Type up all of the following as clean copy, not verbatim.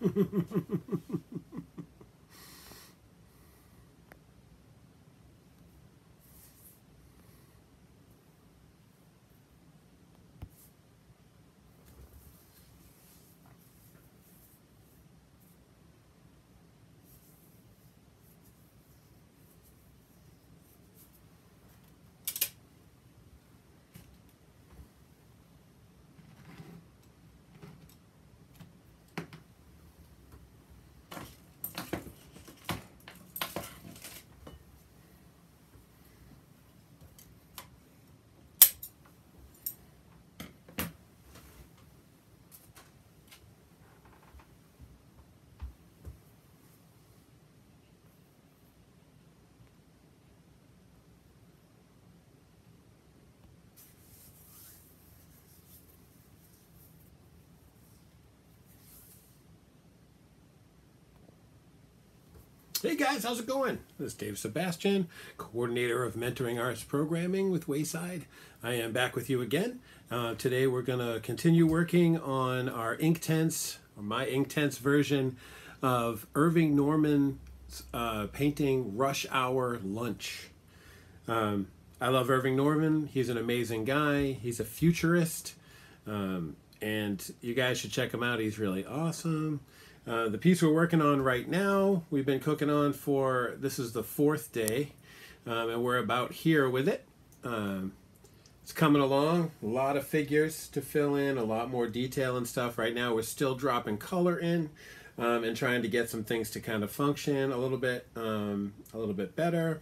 Hey guys, how's it going? This is Dave Sebastian, coordinator of Mentoring Arts Programming with Wayside. I am back with you again. Today we're going to continue working on our inktense, or my inktense version of Irving Norman's painting Rush Hour Lunch. I love Irving Norman. He's an amazing guy. He's a futurist. And you guys should check him out. He's really awesome. The piece we're working on right now, we've been cooking on for, this is the 4th day, and we're about here with it. It's coming along, a lot of figures to fill in, a lot more detail and stuff. Right now we're still dropping color in and trying to get some things to kind of function a little bit better.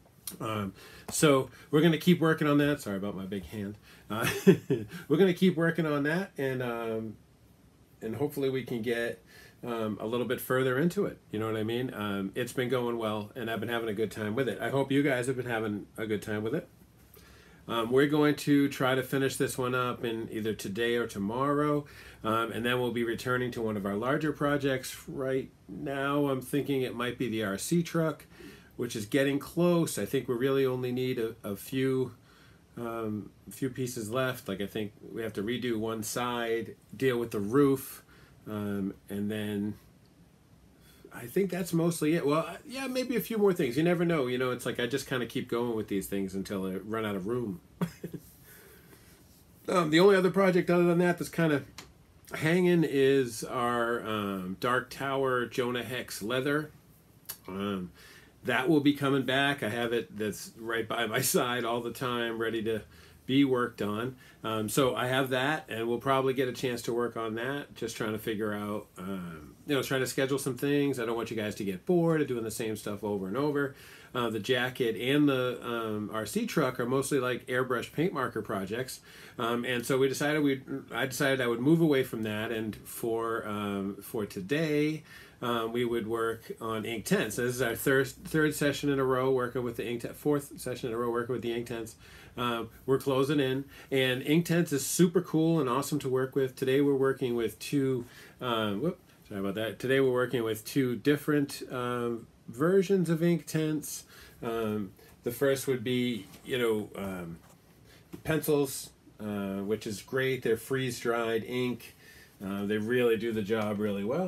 So we're going to keep working on that. Sorry about my big hand. We're going to keep working on that, and hopefully we can get a little bit further into it. You know what I mean? It's been going well, and I've been having a good time with it. I hope you guys have been having a good time with it. We're going to try to finish this one up in either today or tomorrow, and then we'll be returning to one of our larger projects. Right now I'm thinking it might be the RC truck, which is getting close. I think we really only need a few pieces left. Like, I think we have to redo one side, deal with the roof, and then I think that's mostly it. Well, yeah, maybe a few more things. You never know. You know, it's like I just kind of keep going with these things until I run out of room. The only other project other than that that's kind of hanging is our Dark Tower Jonah Hex leather. That will be coming back. I have it that's right by my side all the time, ready to be worked on. So I have that, and we'll probably get a chance to work on that. Just trying to figure out, trying to schedule some things. I don't want you guys to get bored of doing the same stuff over and over. The jacket and the RC truck are mostly like airbrush paint marker projects, and so I decided I would move away from that, and for today, we would work on inktense. So this is our third session in a row working with the inktense. 4th session in a row working with the inktense. We're closing in, and inktense is super cool and awesome to work with. Today we're working with two. Sorry about that. Today we're working with two different versions of inktense. The first would be, pencils, which is great. They're freeze-dried ink. They really do the job really well.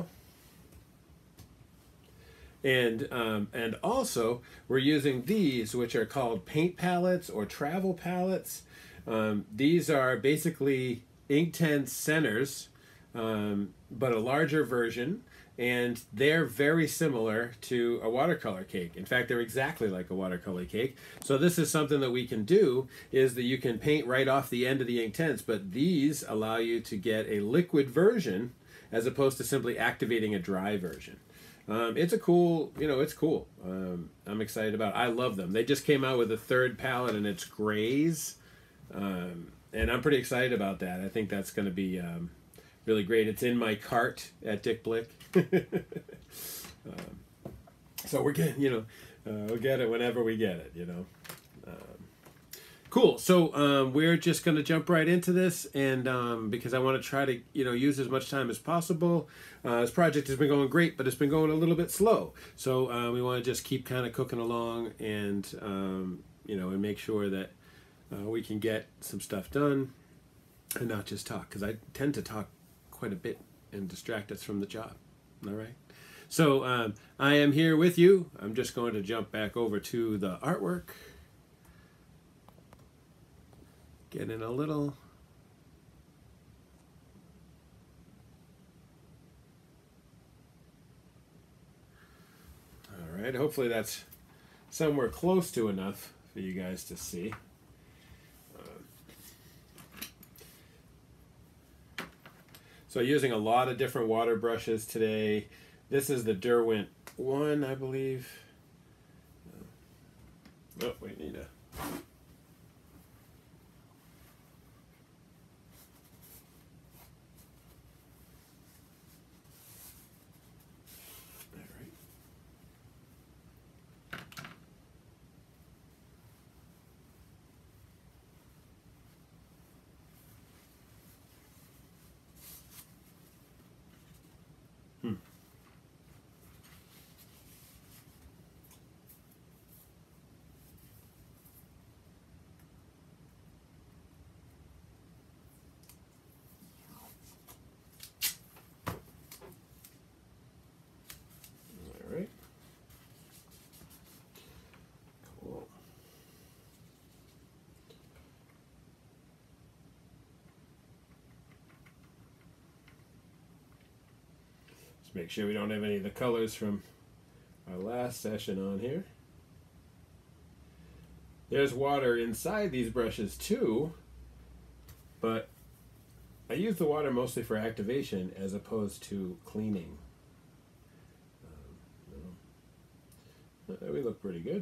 And also we're using these, which are called paint palettes or travel palettes. These are basically inktense centers, but a larger version, and they're very similar to a watercolor cake. In fact, they're exactly like a watercolor cake. So this is something that we can do, is that you can paint right off the end of the inktense, but these allow you to get a liquid version as opposed to simply activating a dry version. It's cool. I'm excited about it. I love them. They just came out with a 3rd palette, and it's grays. And I'm pretty excited about that. I think that's going to be really great. It's in my cart at Dick Blick. So we're getting, we'll get it whenever we get it, Cool. So we're just going to jump right into this, and because I want to try to use as much time as possible. This project has been going great, but it's been going a little bit slow. So we want to just keep kind of cooking along, and and make sure that we can get some stuff done and not just talk, because I tend to talk quite a bit and distract us from the job. All right. So I am here with you. I'm just going to jump back over to the artwork. Get in a little. All right. Hopefully that's somewhere close to enough for you guys to see. So using a lot of different water brushes today. This is the Derwent 1, I believe. Oh, we need a... Make sure we don't have any of the colors from our last session on here. There's water inside these brushes too, but I use the water mostly for activation as opposed to cleaning. We look pretty good.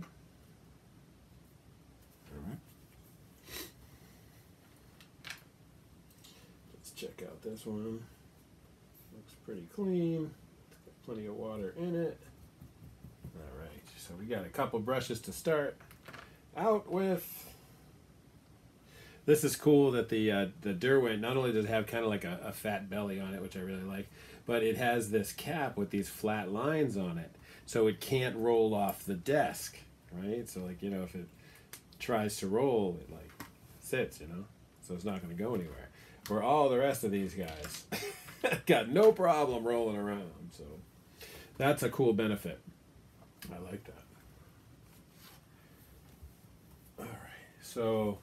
All right. Let's check out this one. Looks pretty clean. Plenty of water in it. All right, so we got a couple brushes to start out with. This is cool that the Derwent, not only does it have kind of like a fat belly on it, which I really like, but it has this cap with these flat lines on it, so it can't roll off the desk, right? So like, you know, if it tries to roll, it like sits, you know, so it's not going to go anywhere. Where all the rest of these guys got no problem rolling around, so that's a cool benefit. I like that. All right, so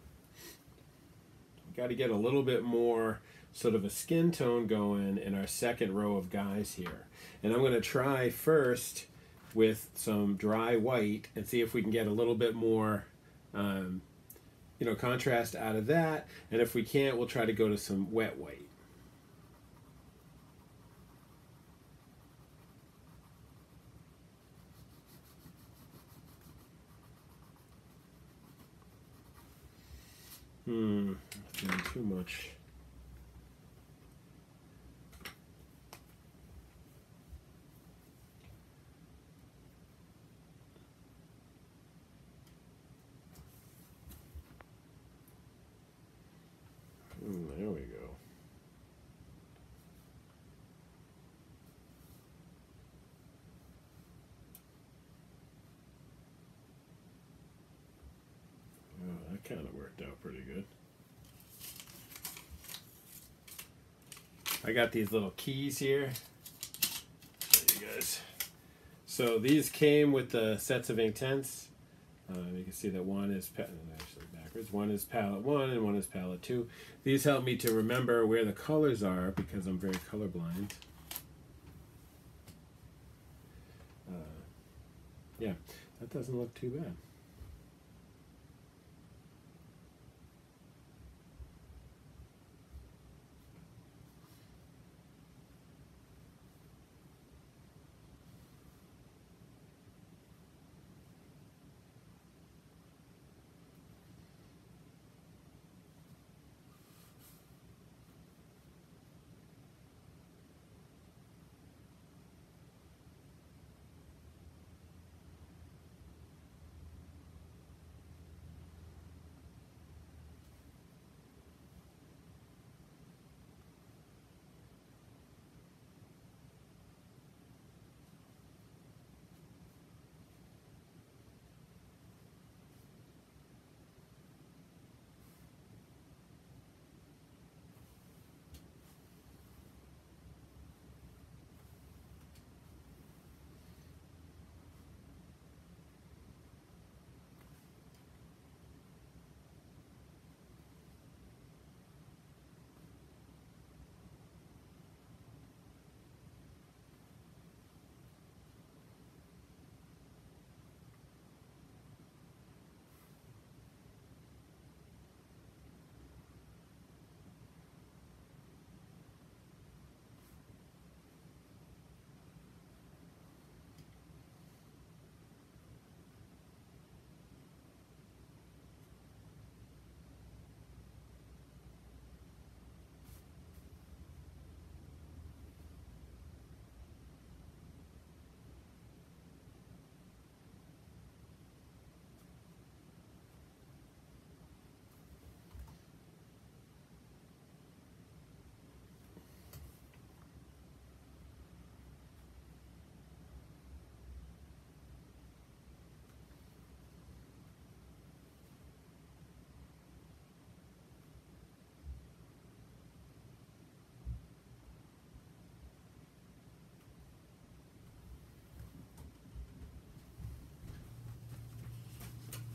we got to get a little bit more sort of a skin tone going in our second row of guys here. And I'm going to try first with some dry white and see if we can get a little bit more you know, contrast out of that. And if we can't, we'll try to go to some wet white. Doing too much. There we go. Oh, that kind of worked out pretty good. I got these little keys here. Show you guys. So these came with the sets of inktense. You can see that one is actually backwards. One is palette 1 and one is palette 2. These help me to remember where the colors are because I'm very colorblind. Yeah, that doesn't look too bad.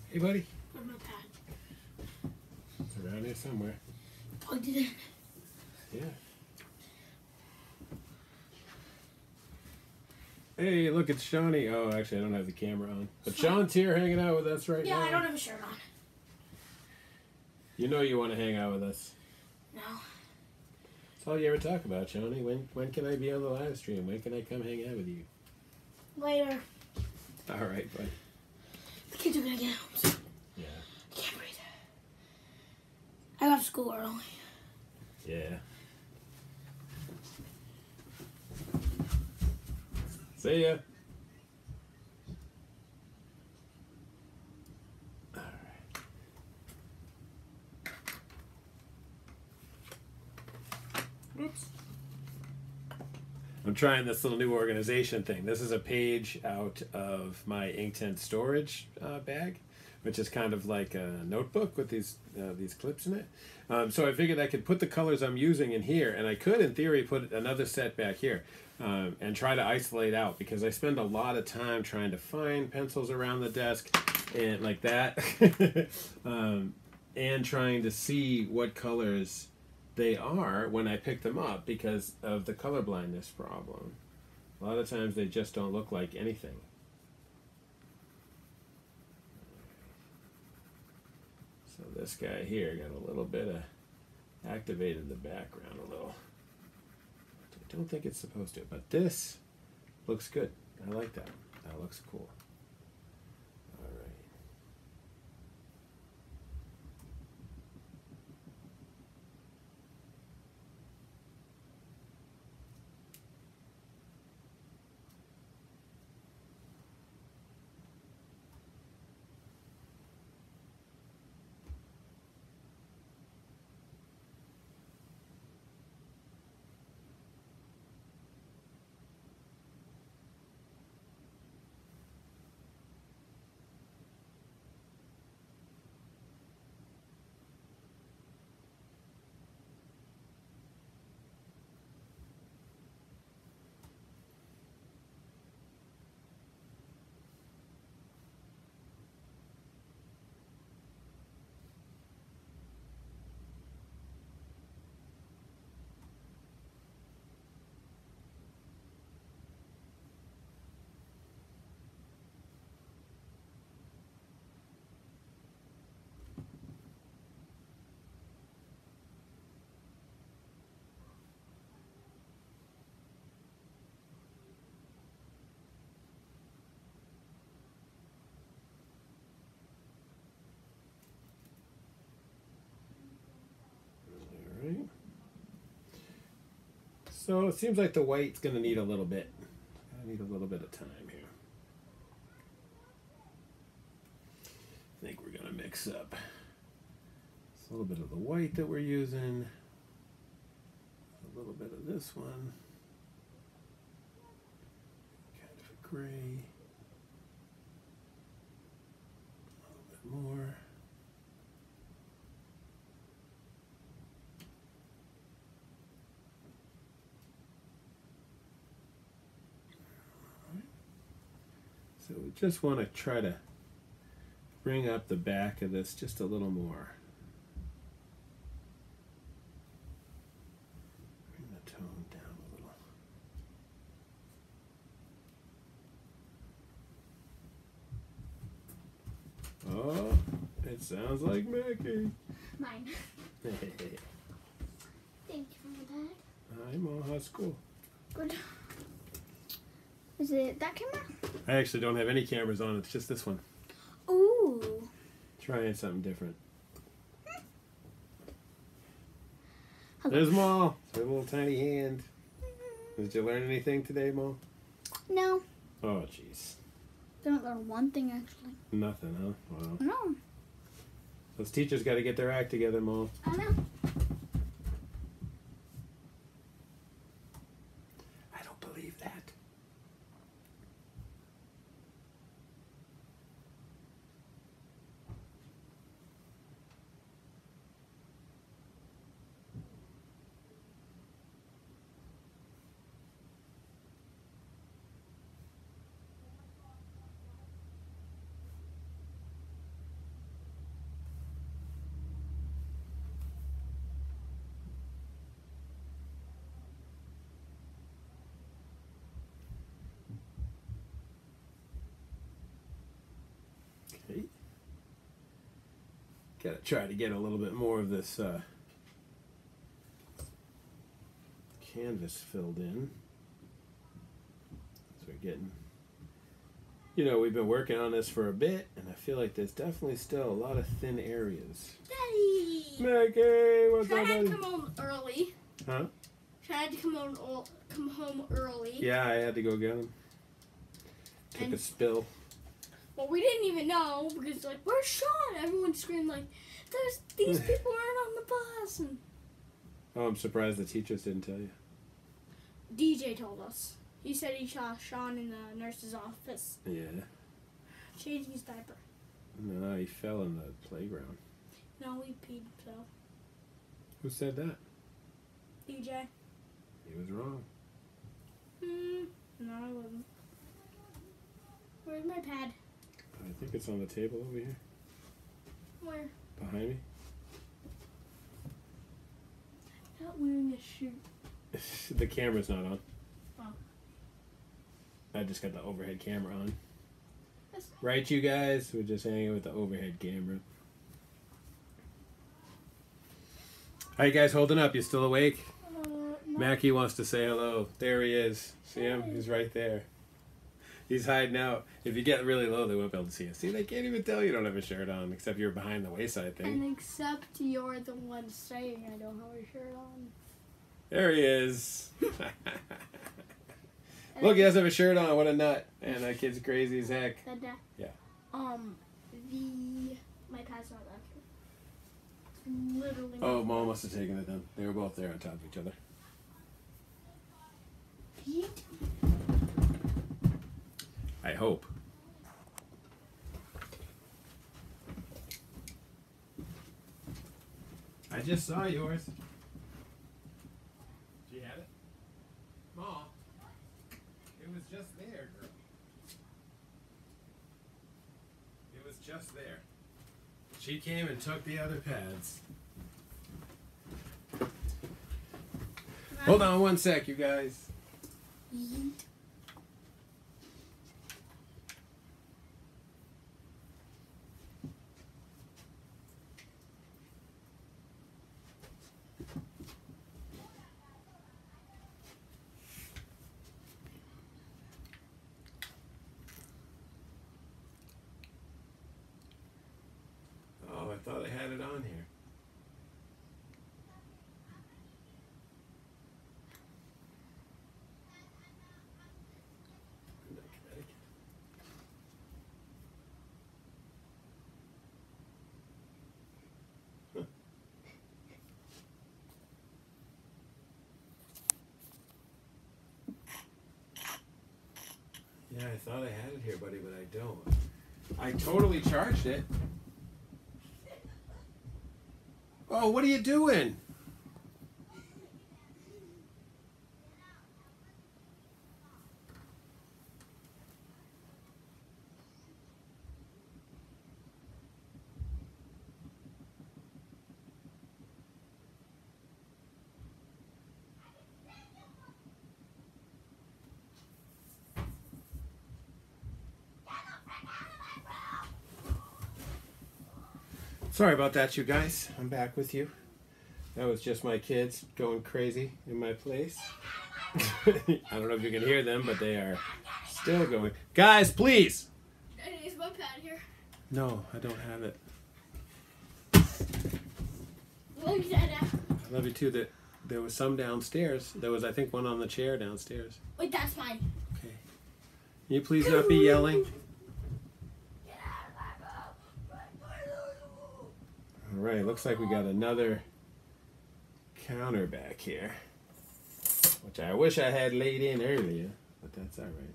Hey, buddy. Where's my pad? It's around here somewhere. Plugged it in. Yeah. Hey, look, it's Shawnee. Oh, actually, I don't have the camera on. But Sean's here hanging out with us right now. Yeah, I don't have a shirt on. You know you want to hang out with us. No. That's all you ever talk about, Shawnee. When can I be on the live stream? When can I come hang out with you? Later. All right, bud. The kids are gonna get home soon. Yeah. I can't breathe. I left school early. Yeah. See ya. All right. Whoops. I'm trying this little new organization thing. This is a page out of my inktense storage bag, which is kind of like a notebook with these clips in it. So I figured I could put the colors I'm using in here, and I could, in theory, put another set back here and try to isolate out, because I spend a lot of time trying to find pencils around the desk and like that, and trying to see what colors they are when I pick them up because of the color blindness problem. A lot of times they just don't look like anything. So this guy here got a little bit of activated the background a little. I don't think it's supposed to, but this looks good. I like that. That looks cool. All right. All right. So it seems like the white's going to need a little bit. I need a little bit of time here. I think we're going to mix up a little bit of the white that we're using, a little bit of this one, kind of a gray, a little bit more. So we just want to try to bring up the back of this just a little more. Bring the tone down a little. Oh, it sounds like Mickey. Mine. Thank you for the bag. Hi, Mom. How's school? Good. Is it that camera? I actually don't have any cameras on. It's just this one. Ooh. Trying something different. Hello. There's Ma. Her little tiny hand. Did you learn anything today, Ma? No. Oh, jeez. Didn't learn one thing actually. Nothing, huh? Wow. No. Those teachers got to get their act together, Ma. I know. I don't believe that. Gotta try to get a little bit more of this canvas filled in. So we're getting, you know, we've been working on this for a bit, and I feel like there's definitely still a lot of thin areas. Daddy! Maggie, what's up, Tried buddy? to come home early. Huh? Tried to come home early. Yeah, I had to go get him. Took a spill. Well, we didn't even know because, like, where's Sean? Everyone screamed, like, these people aren't on the bus. And Oh, I'm surprised the teachers didn't tell you. DJ told us. He said he saw Sean in the nurse's office. Yeah. Changing his diaper. No, he fell in the playground. No, we peed, so. Who said that? DJ. He was wrong. No, I wasn't. Where's my pad? I think it's on the table over here. Where? Behind me. I'm not wearing a shoe. The camera's not on. Oh. I just got the overhead camera on. That's Right, you guys? We're just hanging with the overhead camera. How you guys holding up? You still awake? no. Mackie wants to say hello. There he is. See him? He's right there. He's hiding out. If you get really low, they won't be able to see us. See, they can't even tell you don't have a shirt on, except you're behind the Wayside thing. And except you're the one saying I don't have a shirt on. There he is. Look, he doesn't have a shirt on. What a nut. And that kid's crazy as heck. Dada. Yeah. My pad's not back here. It's literally. Oh, Mom must have taken it then. They were both there on top of each other. Pete? I hope. I just saw yours. Did you have it? Mom, it was just there, girl. It was just there. She came and took the other pads. Hold on one sec, you guys. Yeet. Oh, I thought I had it on here. Yeah, I thought I had it here, buddy, but I don't. I totally charged it. Oh, what are you doing? Sorry about that, you guys. I'm back with you. That was just my kids going crazy in my place. I don't know if you can hear them, but they are still going. Guys, please! Is my pad here? No, I don't have it. Look, Dada. I love you too. There was some downstairs. There was, I think, one on the chair downstairs. Wait, that's mine. Okay. Can you please not be yelling? All right, looks like we got another counter back here, which I wish I had laid in earlier, but that's all right.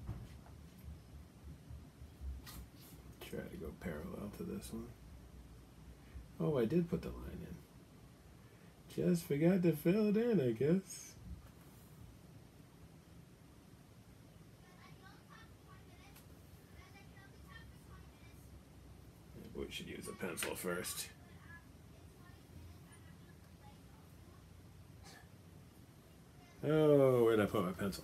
Try to go parallel to this one. Oh, I did put the line in. Just forgot to fill it in, I guess. Maybe we should use a pencil first. Oh, where did I put my pencil?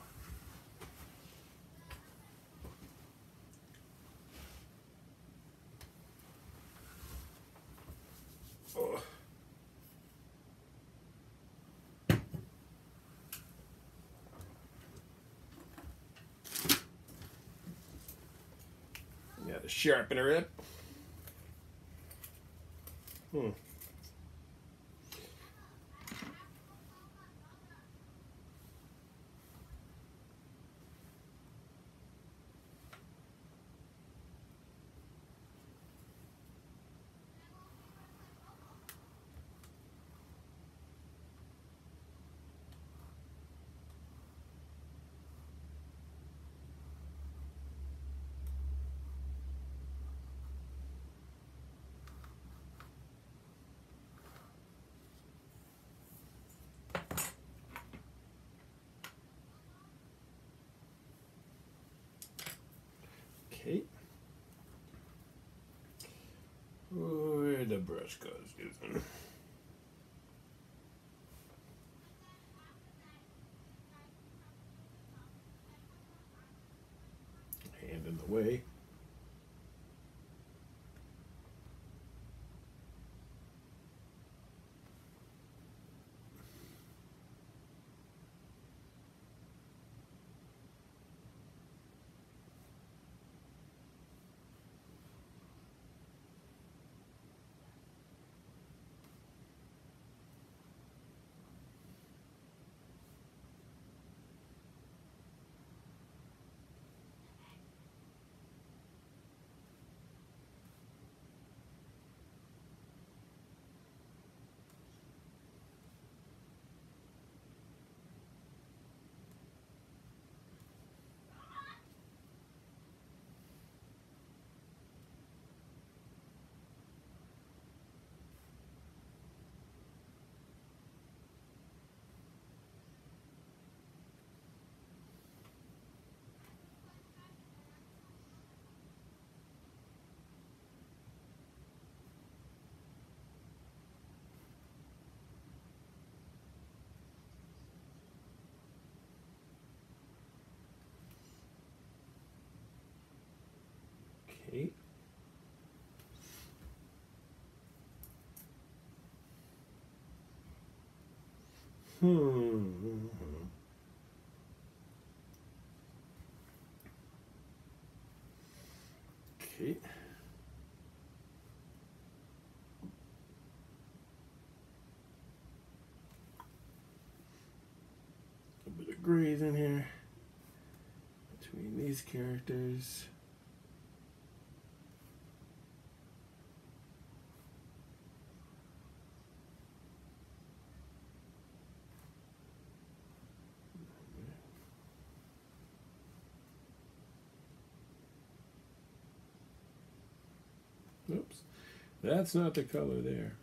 sharpen her up. Okay. Where the brush goes, Susan. Hand in the way. Okay. Okay. A bit of grays in here between these characters. Oops, that's not the color there.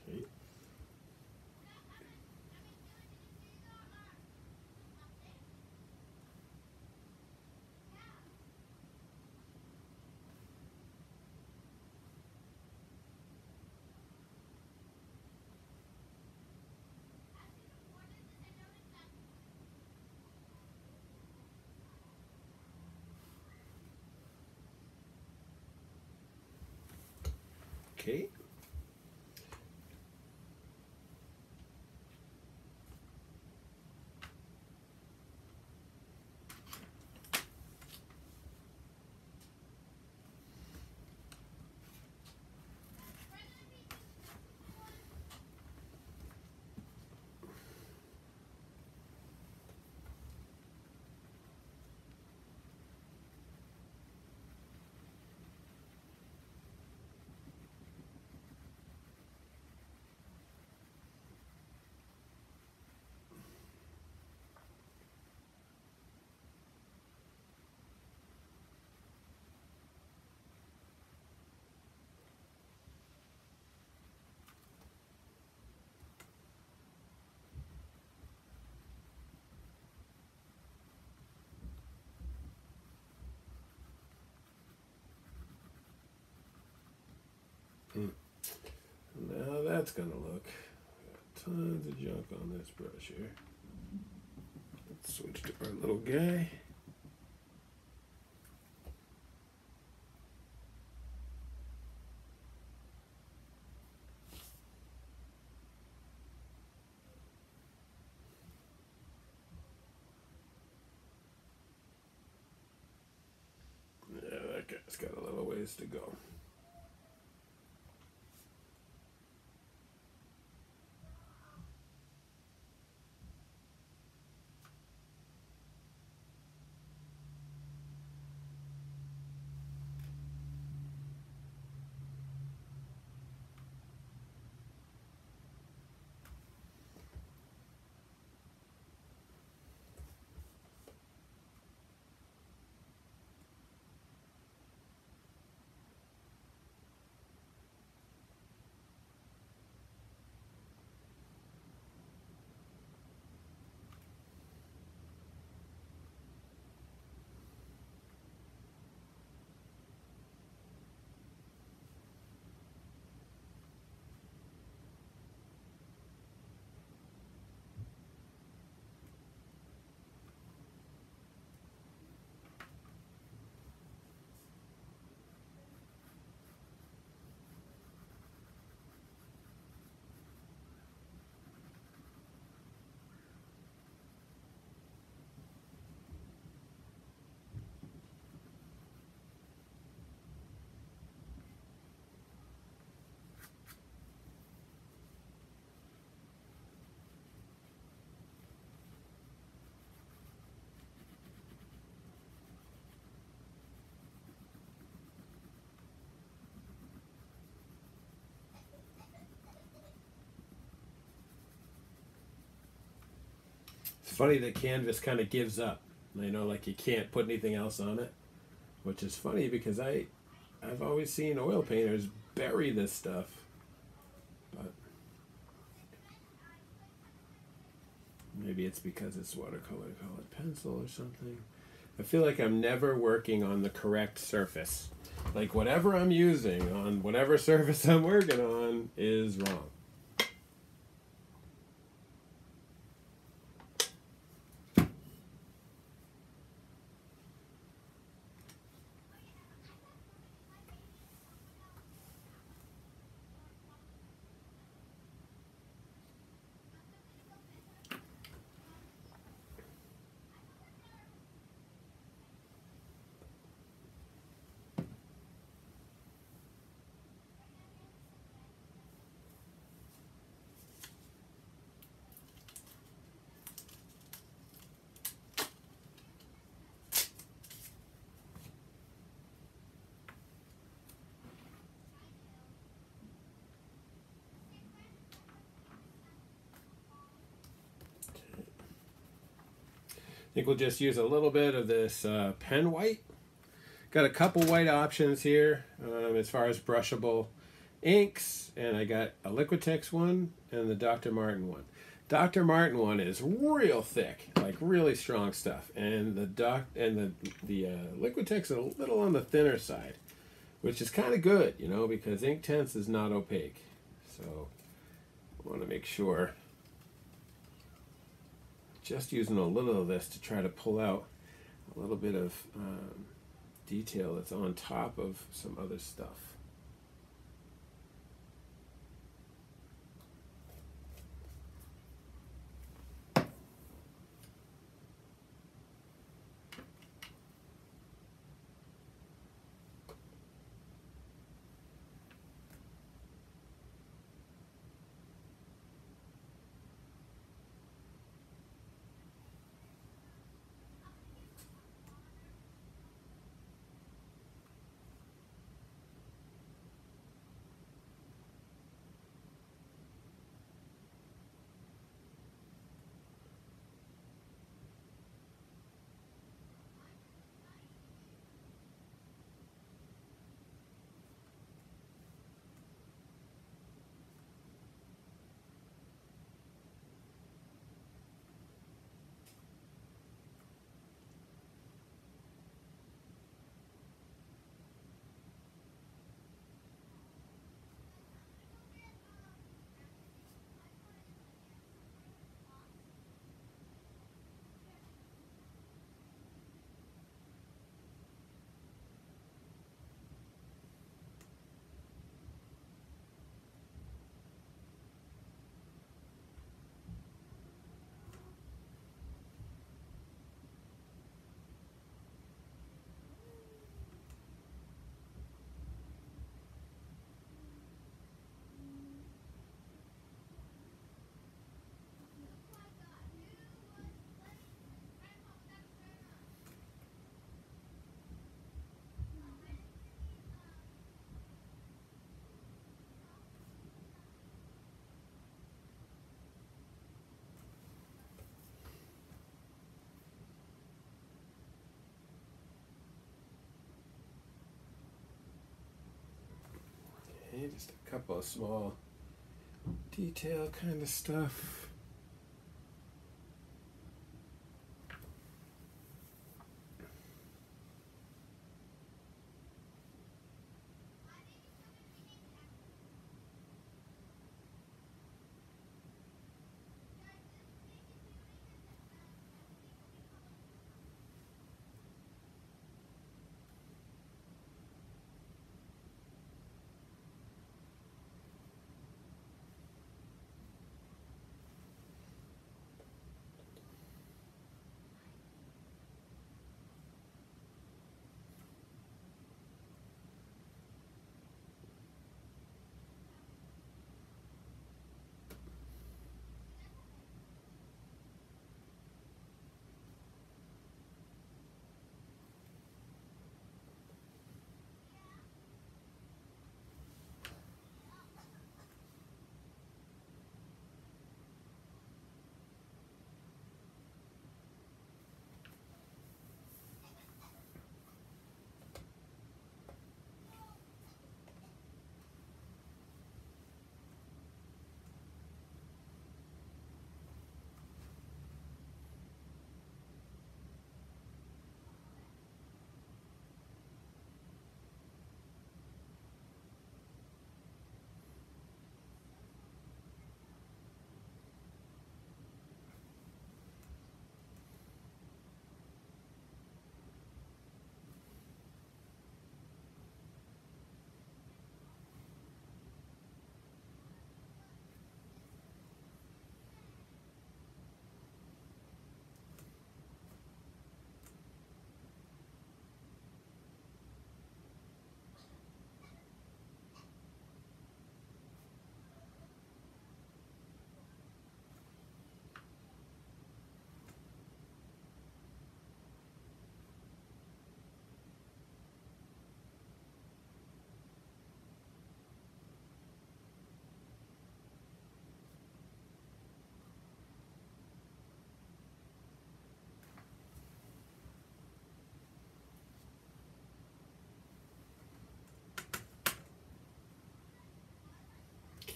Okay. Okay. Now that's gonna look. Got tons of junk on this brush here. Let's switch to our little guy. Yeah, that guy's got a little ways to go. It's funny that canvas kind of gives up. You know, like you can't put anything else on it, which is funny because I've always seen oil painters bury this stuff, but maybe it's because it's watercolor colored pencil or something. I feel like I'm never working on the correct surface. Like whatever I'm using on whatever surface I'm working on is wrong. I think we'll just use a little bit of this pen white. Got a couple white options here as far as brushable. inks, and I got a Liquitex one and the Dr. Martin one. Dr. Martin one is real thick, like really strong stuff, and the Liquitex is a little on the thinner side, which is kind of good, you know, because inktense is not opaque. So I want to make sure. Just using a little of this to try to pull out a little bit of detail that's on top of some other stuff. Okay, just a couple of small detail kind of stuff.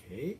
Okay.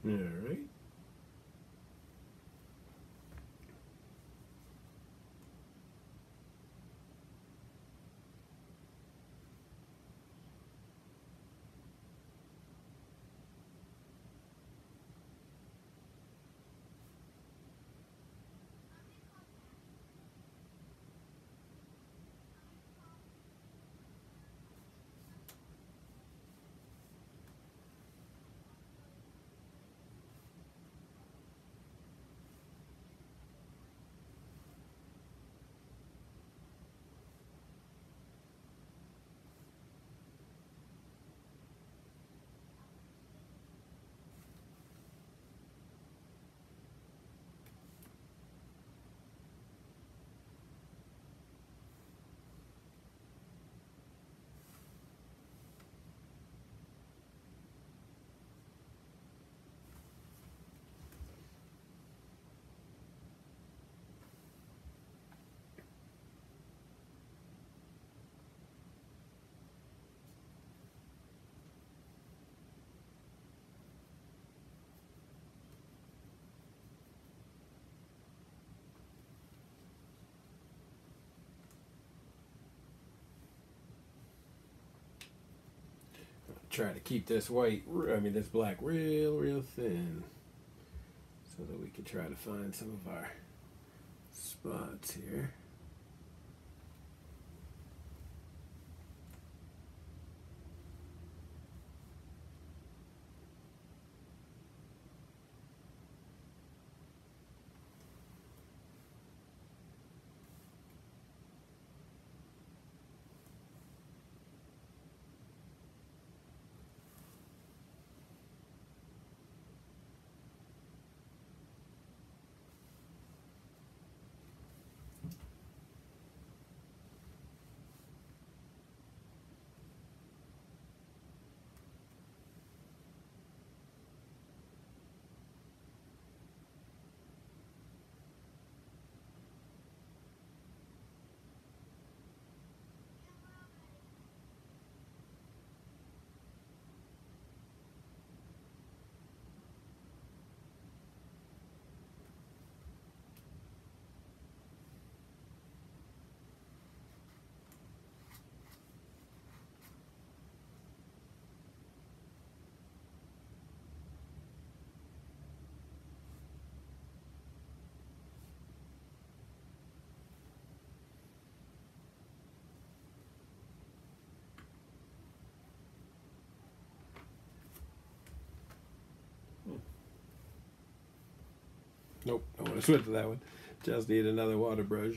All right. Try to keep this this black real thin so that we can try to find some of our spots here. Nope, don't want to switch to that one. Just need another water brush.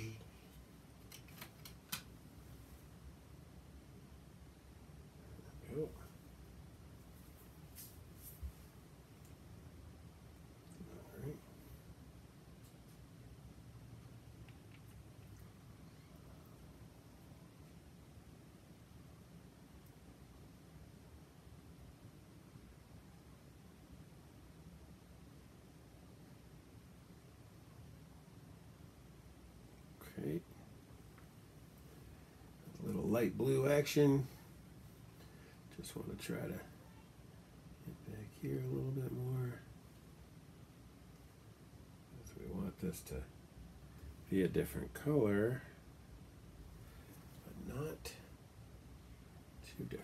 Okay. A little light blue action. Just want to try to get back here a little bit more. Because we want this to be a different color, but not too different.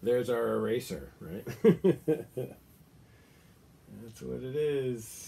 There's our eraser, right? That's what it is.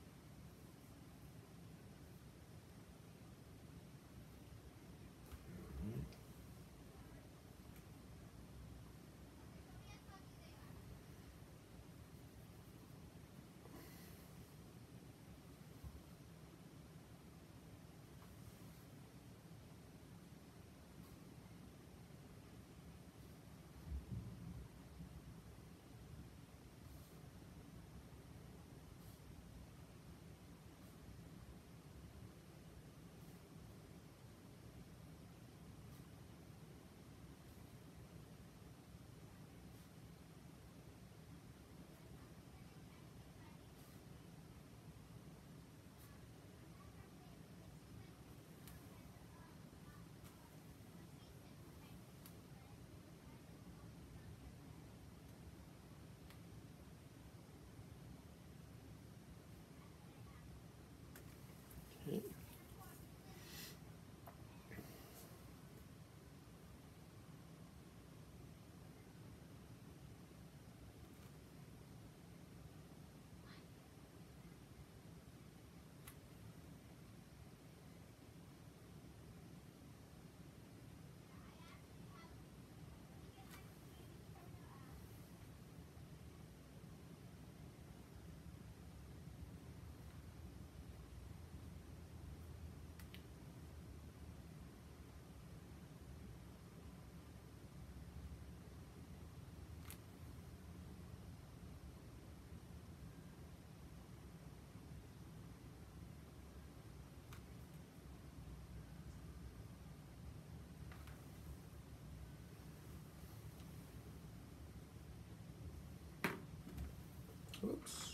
Oops.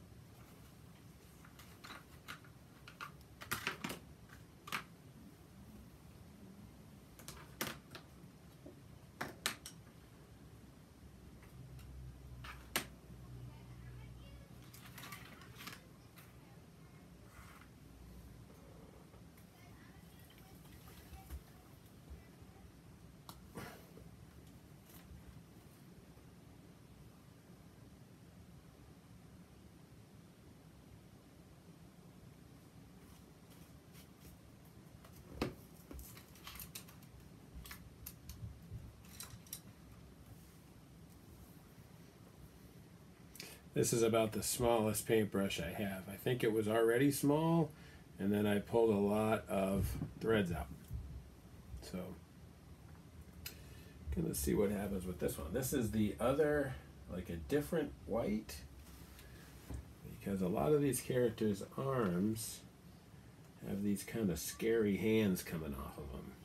This is about the smallest paintbrush I have. I think it was already small, and then I pulled a lot of threads out. So, gonna see what happens with this one. This is the other, like a different white, because a lot of these characters' arms have these kind of scary hands coming off of them.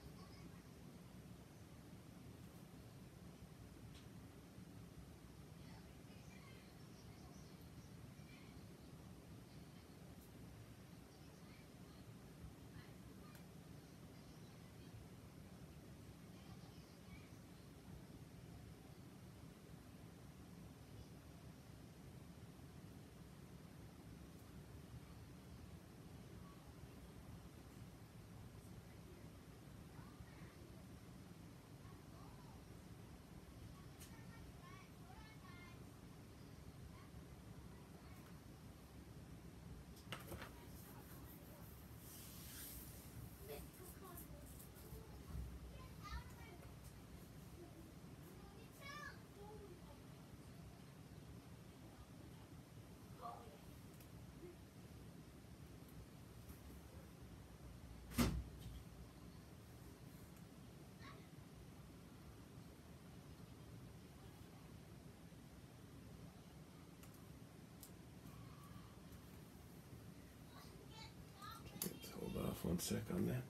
Let's hold off 1 sec on that.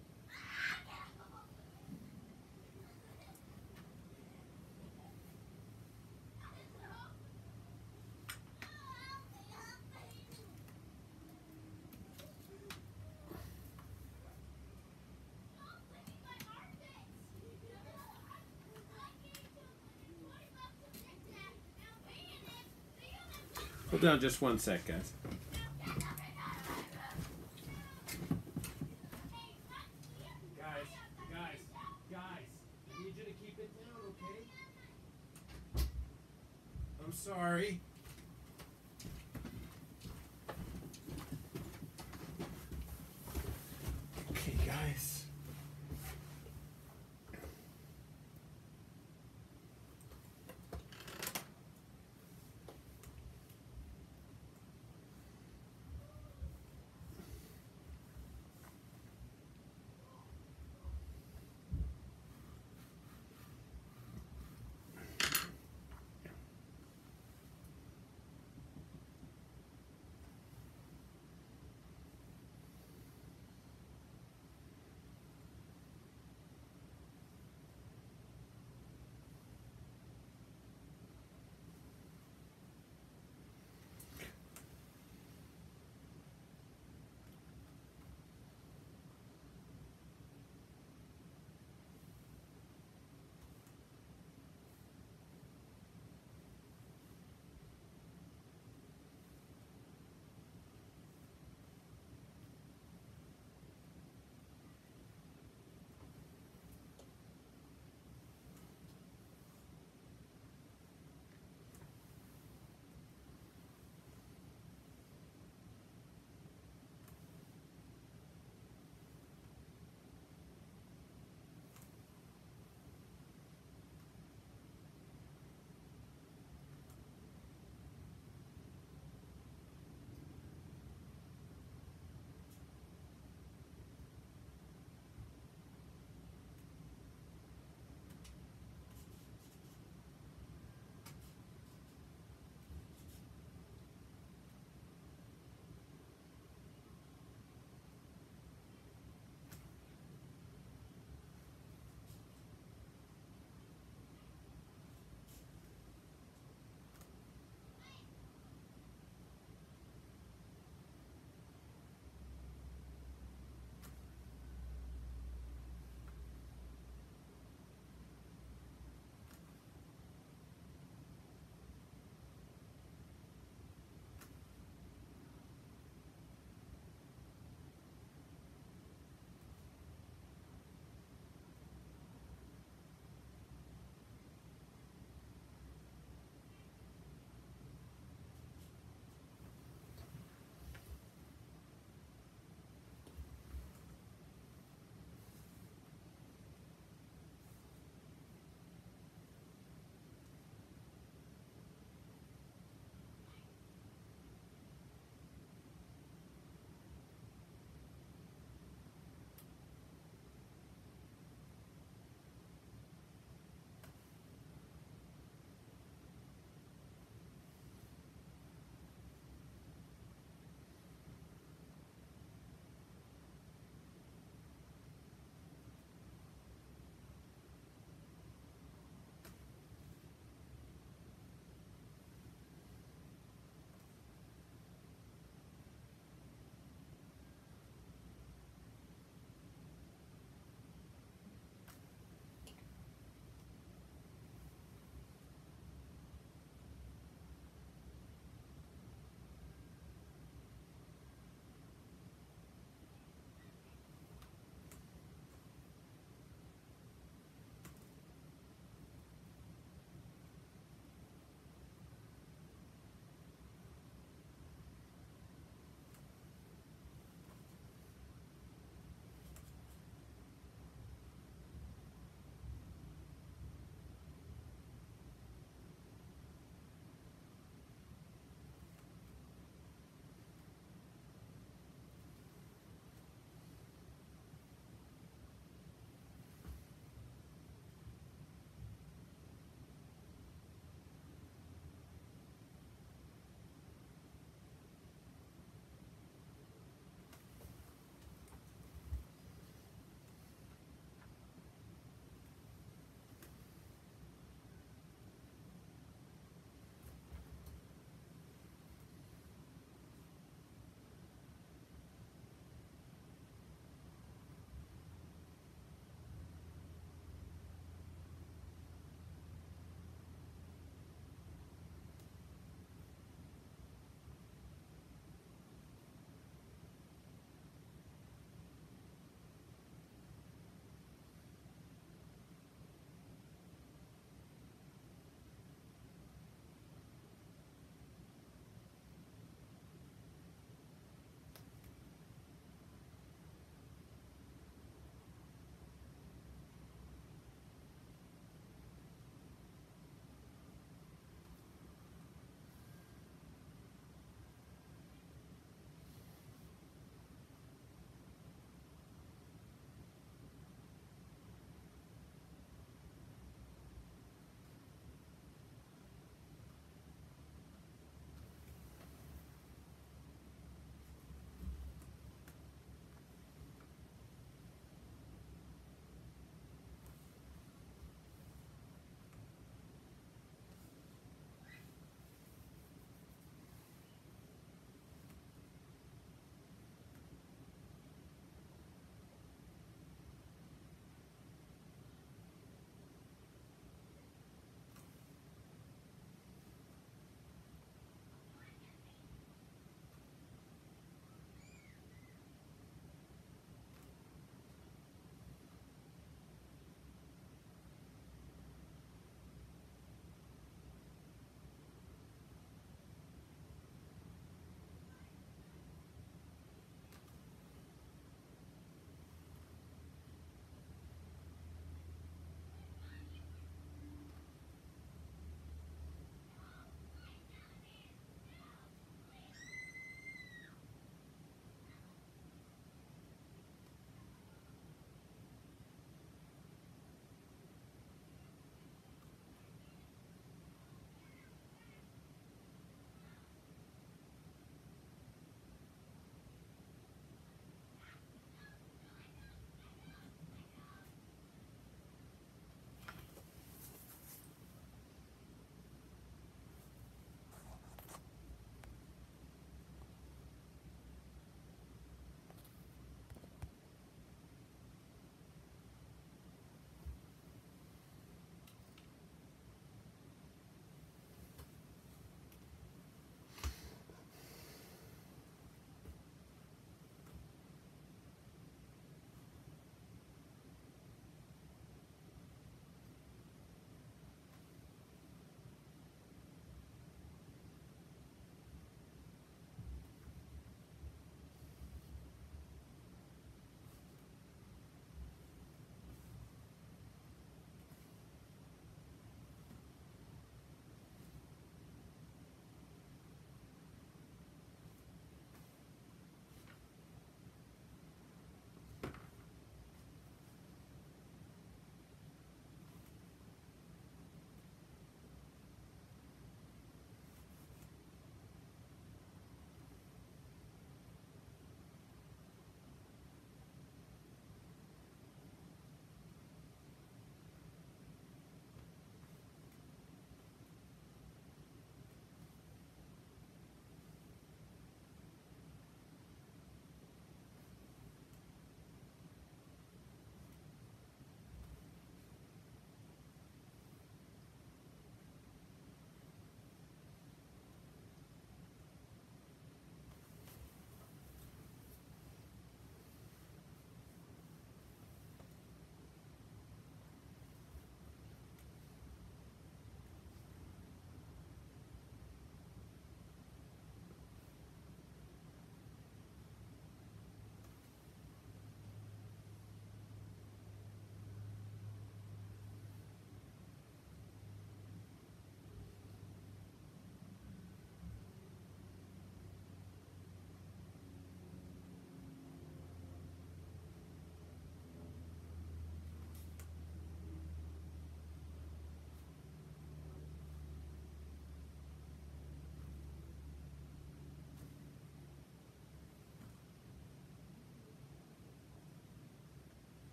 Hold on just 1 sec, guys. Guys, I need you to keep it down, okay? sorry. Okay, guys.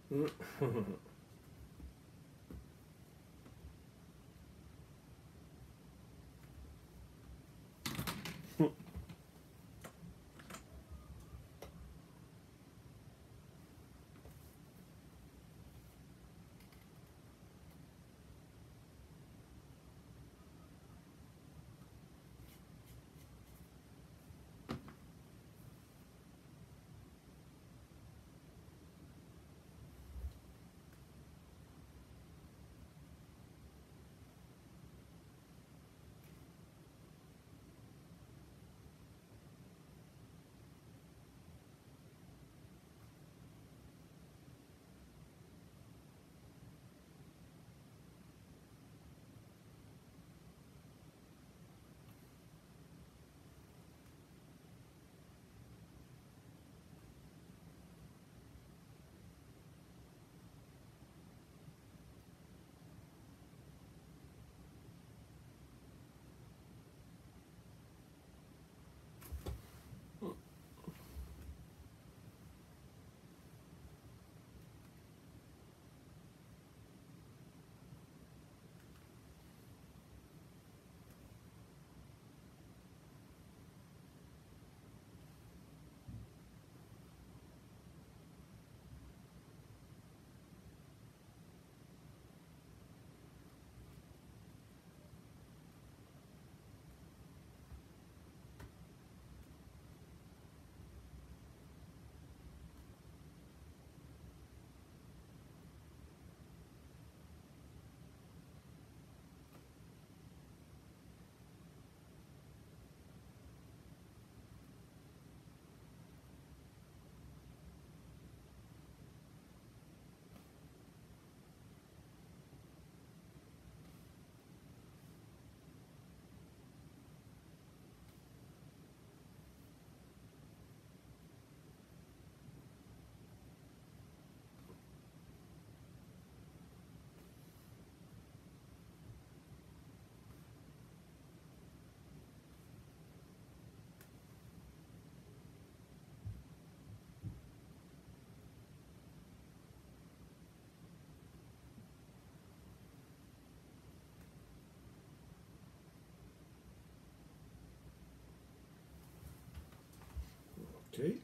Okay.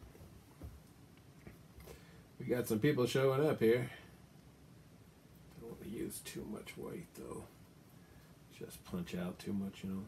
We got some people showing up here. Don't want to use too much white though. Just punch out too much, you know.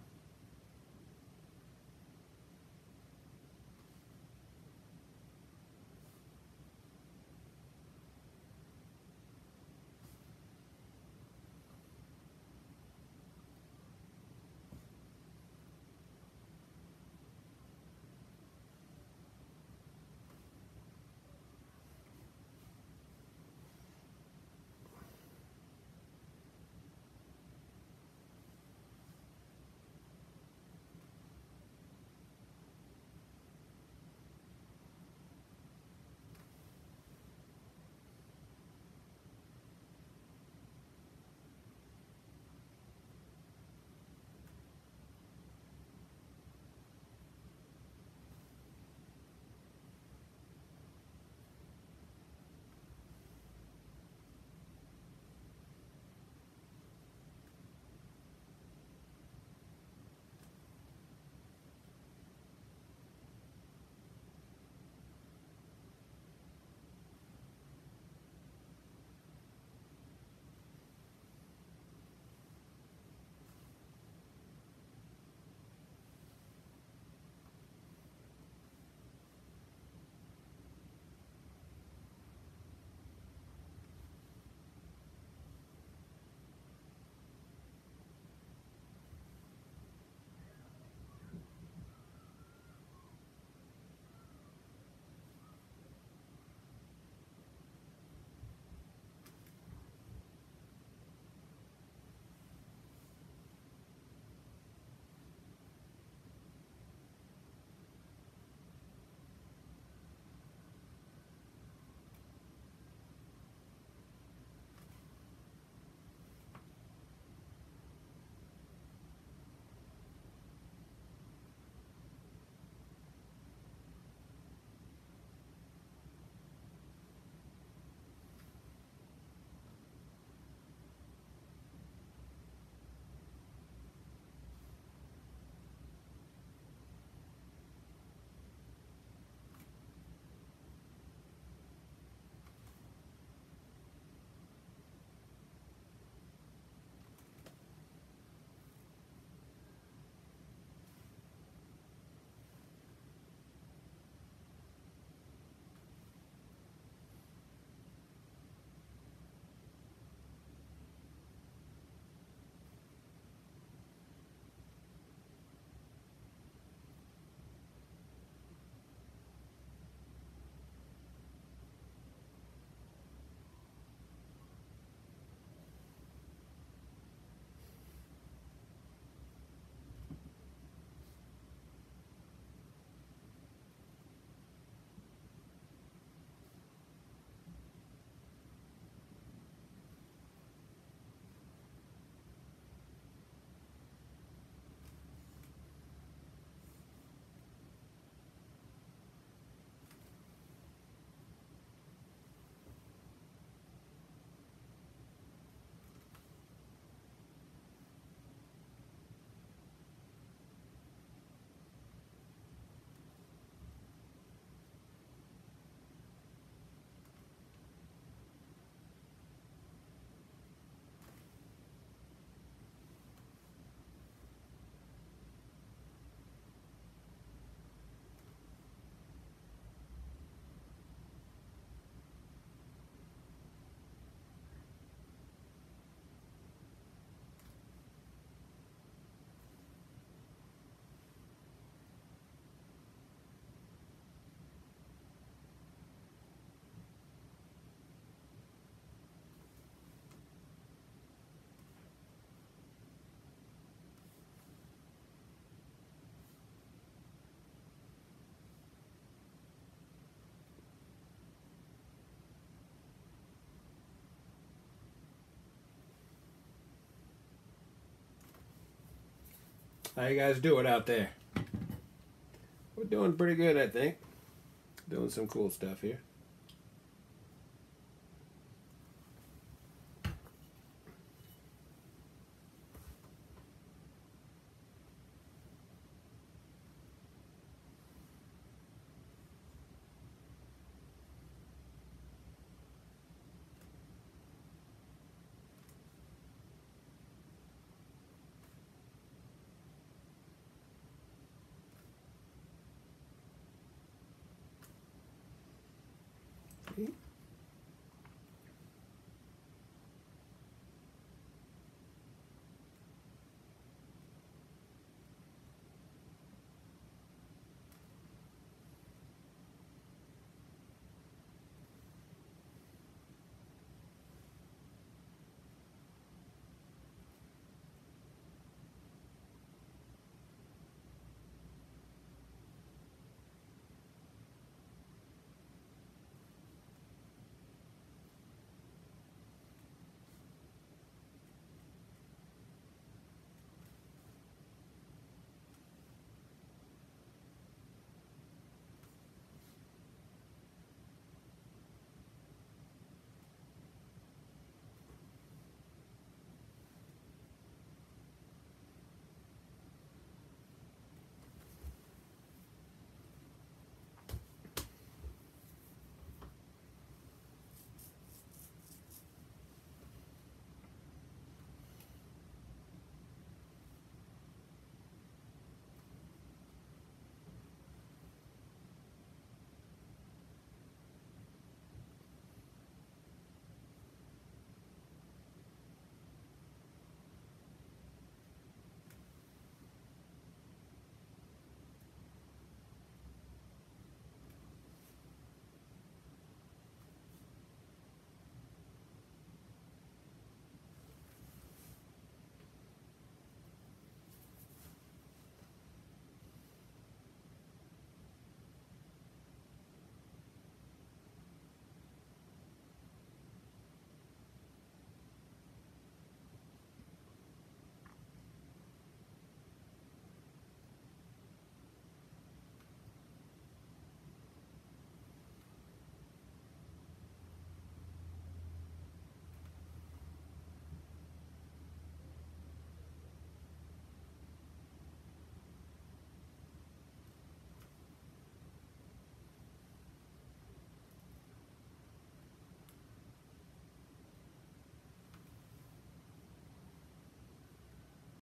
How you guys doing out there? We're doing pretty good, I think. Doing some cool stuff here.